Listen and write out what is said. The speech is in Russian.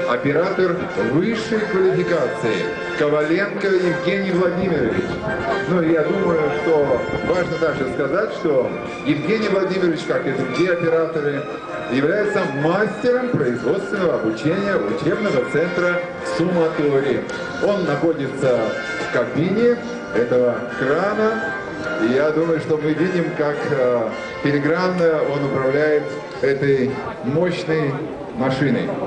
оператор высшей квалификации Коваленко Евгений Владимирович. Ну, я думаю, что важно также сказать, что Евгений Владимирович, как и другие операторы, является мастером производственного обучения учебного центра «Суматори». Он находится в кабине этого крана, и я думаю, что мы видим, как филигранно он управляет этой мощной машиной.